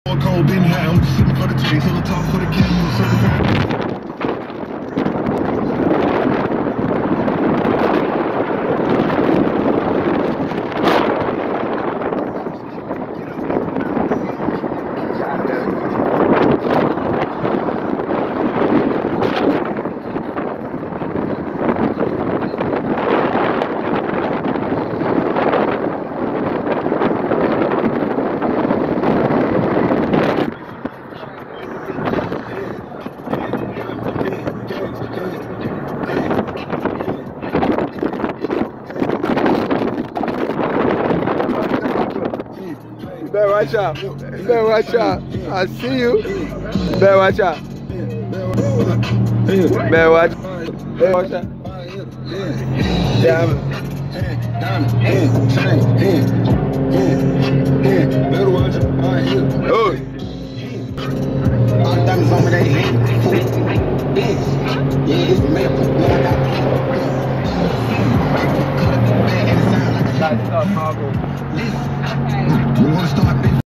Cold been had, I'm just sitting for the taste on the top for the camera, certified. You better watch out. You better watch out. I see you. You better watch out. You better watch out. Diamond. Oh. Stop, Marvel. We want to start